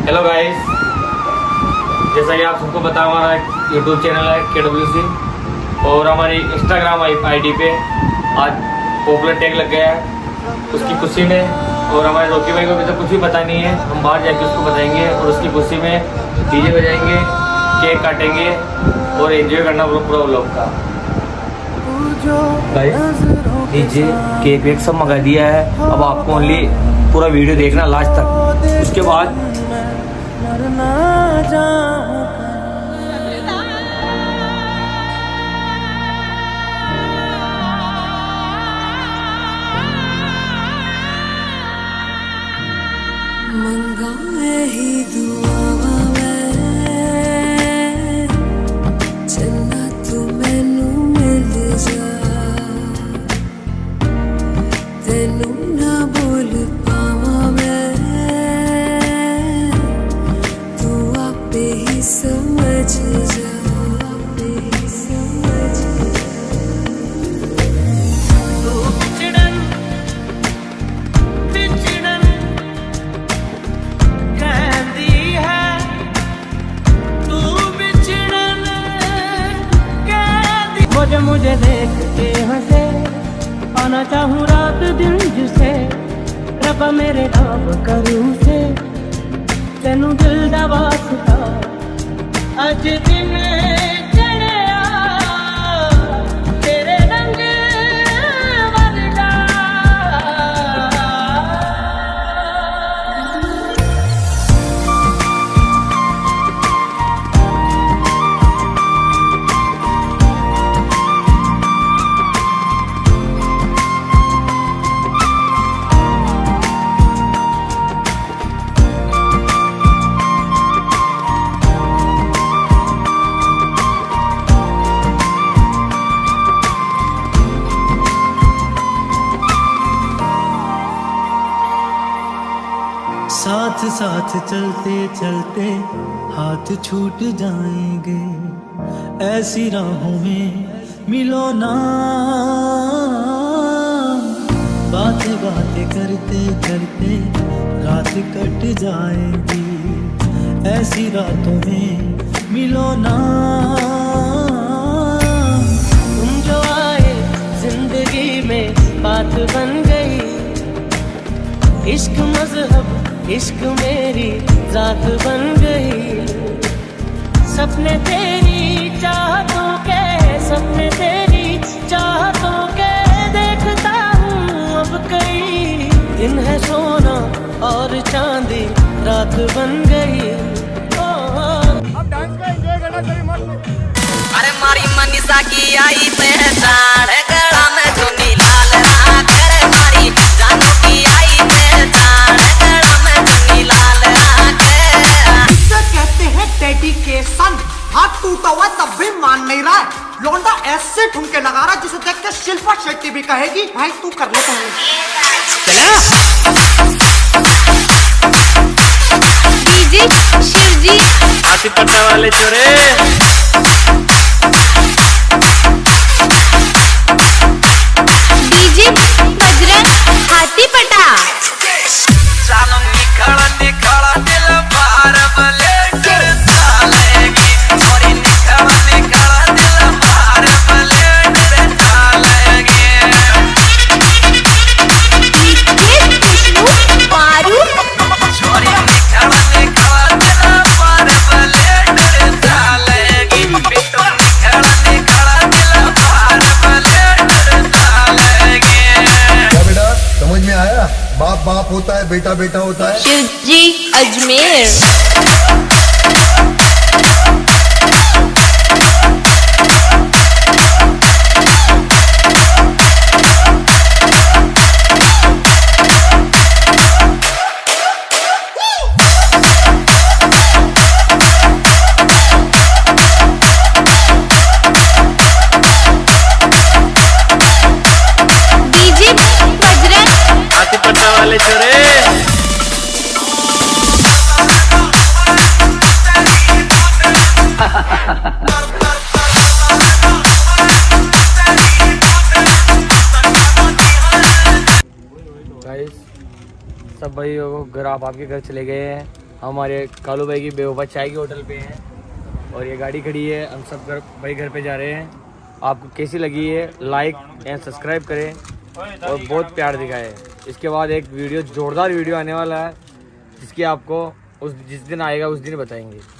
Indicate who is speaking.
Speaker 1: Hello guys, जैसा कि आप सबको पता हमारा यूट्यूब चैनल है KWC और हमारी इंस्टाग्राम आईडी पे आज पॉपुलर टैग लग गया है उसकी खुशी में। और हमारे रॉकी भाई को अभी तक कुछ भी पता नहीं है, हम बाहर जाके उसको बताएंगे और उसकी खुशी में डीजे बजाएंगे, केक काटेंगे और एंजॉय करना पूरा व्लॉग का। भाई डीजे केक वेक सब मंगा दिया है, अब आपको ओनली पूरा वीडियो देखना लास्ट तक, उसके बाद
Speaker 2: मंगाए ही दुआ चलना तू मैनू मिल जा, तेनू ना बोल पावा मैं, तू आपे ही समझ जा, आपे ही समझ जा।
Speaker 3: मुझे देख के हंसे, पाना चाहूँ रात दिन जिसे, रबा मेरे नाम करूँ से, तेनू दिल दा वास्ता अज दिन चढ़िया तेरे रंग वरदा।
Speaker 4: साथ साथ चलते चलते हाथ छूट जाएंगे, ऐसी राहों में मिलो ना, बातें बातें करते करते रात कट जाएगी, ऐसी रातों में मिलो ना।
Speaker 3: तुम जो आए जिंदगी में बात बन गई, इश्क मजहब इश्क मेरी जात बन गई, सपने तेरी चाहतों के, सपने तेरी चाहतों के देखता हूँ अब कई दिन है सोना और चांदी रात बन गई।
Speaker 5: अब डांस का एंजॉय करना चाहिए मत।
Speaker 6: अरे मारी मनीषा की आई पहचान, गला में चुन्नी लाल राख रे, मारी जानू की आई पहचान, गला में चुन्नी लाल राख।
Speaker 7: इसे कहते हैं डेडिकेशन। हाथ टूटा हुआ तब भी मान नहीं रहा है, लौंडा ऐसे ठुमके लगा रहा जिसे देख के शिल्पा शेट्टी भी कहेगी भाई तू कर ले पहले।
Speaker 8: डीजे शिवजी
Speaker 1: हाथी पट्टा वाले चोरे,
Speaker 8: डीजे बजरंग हाथी पटा।
Speaker 6: चालो निखड़ निखड़ दिल बार ब्लेड डालेगी, छोरी निखड़ निखड़ दिल बार ब्लेड डालेगी।
Speaker 8: डीजे खुशबू पारू,
Speaker 6: छोरी निखड़ निखड़ दिल बार ब्लेड डालेगी, बिट्टू निखड़ निखड़ दिल बार ब्लेड डालेगी।
Speaker 5: क्या बेटा समझ में आया? बाप बाप होता है, बेटा बेटा होता है।
Speaker 8: शिवजी अजमेर। डीजे बजरंग
Speaker 1: हाथी पट्टा वाले चोरे। गाइस सब भाई घर आप आपके घर चले गए हैं। हमारे कालू भाई की बेवफा चाय के होटल पे हैं और ये गाड़ी खड़ी है। हम सब भाई घर पे जा रहे हैं। आपको कैसी लगी है लाइक एंड सब्सक्राइब करें और बहुत प्यार दिखाएं। इसके बाद एक वीडियो जोरदार वीडियो आने वाला है जिसकी आपको जिस दिन आएगा उस दिन बताएंगे।